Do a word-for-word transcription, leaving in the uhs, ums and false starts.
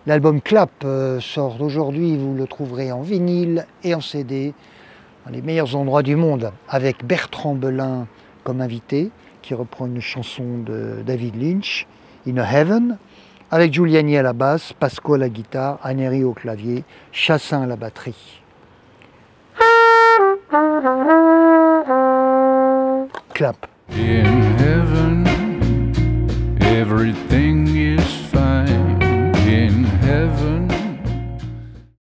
L'album Clap euh, sort aujourd'hui, vous le trouverez en vinyle et en C D, dans les meilleurs endroits du monde, avec Bertrand Belin comme invité, qui reprend une chanson de David Lynch, In a Heaven, avec Giuliani à la basse, Pasco à la guitare, Aneri au clavier, Chassin à la batterie. Clap. In heaven.